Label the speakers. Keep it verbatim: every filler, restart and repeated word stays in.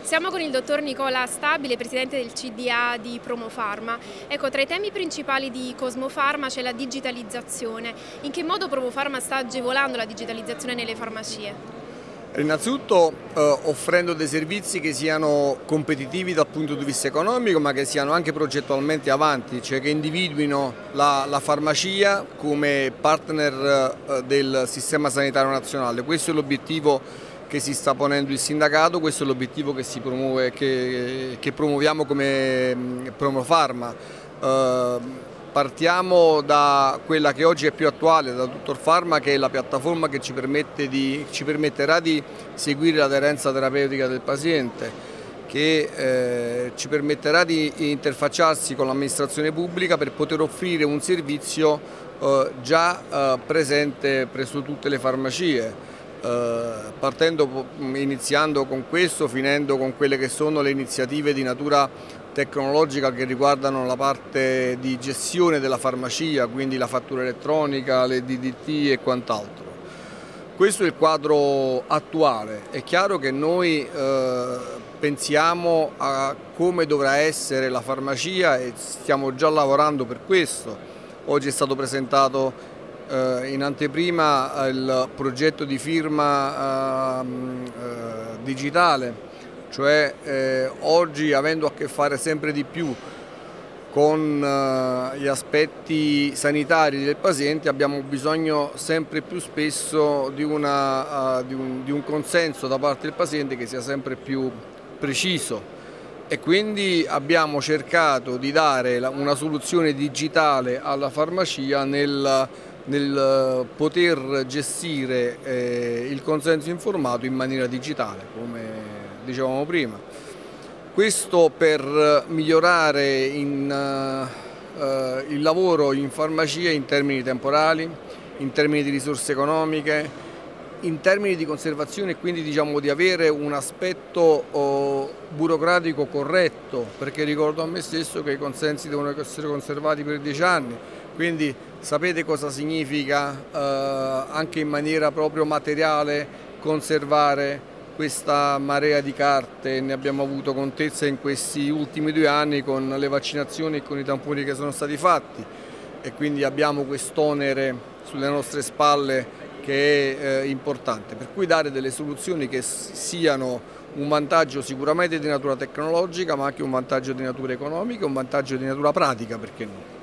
Speaker 1: Siamo con il dottor Nicola Stabile, presidente del C D A di Promofarma. Ecco, tra i temi principali di Cosmofarma c'è la digitalizzazione. In che modo Promofarma sta agevolando la digitalizzazione nelle farmacie?
Speaker 2: Innanzitutto eh, offrendo dei servizi che siano competitivi dal punto di vista economico, ma che siano anche progettualmente avanti, cioè che individuino la, la farmacia come partner eh, del sistema sanitario nazionale. Questo è l'obiettivo che si sta ponendo il sindacato, questo è l'obiettivo che, si promuove, che, che promuoviamo come Promofarma. Eh, partiamo da quella che oggi è più attuale, da Dottor Pharma, che è la piattaforma che ci, permette di, ci permetterà di seguire l'aderenza terapeutica del paziente, che eh, ci permetterà di interfacciarsi con l'amministrazione pubblica per poter offrire un servizio eh, già eh, presente presso tutte le farmacie. Uh, partendo, iniziando con questo, finendo con quelle che sono le iniziative di natura tecnologica che riguardano la parte di gestione della farmacia, quindi la fattura elettronica, le D D T e quant'altro. Questo è il quadro attuale. È chiaro che noi uh, pensiamo a come dovrà essere la farmacia e stiamo già lavorando per questo. Oggi è stato presentato in anteprima il progetto di firma eh, eh, digitale, cioè eh, oggi, avendo a che fare sempre di più con eh, gli aspetti sanitari del paziente, abbiamo bisogno sempre più spesso di, una, uh, di, un, di un consenso da parte del paziente che sia sempre più preciso, e quindi abbiamo cercato di dare una soluzione digitale alla farmacia nel nel poter gestire eh, il consenso informato in maniera digitale, come dicevamo prima. Questo per migliorare in, uh, uh, il lavoro in farmacia in termini temporali, in termini di risorse economiche, in termini di conservazione, e quindi diciamo di avere un aspetto oh, burocratico corretto, perché ricordo a me stesso che i consensi devono essere conservati per dieci anni, quindi sapete cosa significa eh, anche in maniera proprio materiale conservare questa marea di carte. Ne abbiamo avuto contezza in questi ultimi due anni con le vaccinazioni e con i tamponi che sono stati fatti, e quindi abbiamo quest'onere sulle nostre spalle che è eh, importante, per cui dare delle soluzioni che siano un vantaggio sicuramente di natura tecnologica, ma anche un vantaggio di natura economica, un vantaggio di natura pratica, perché no?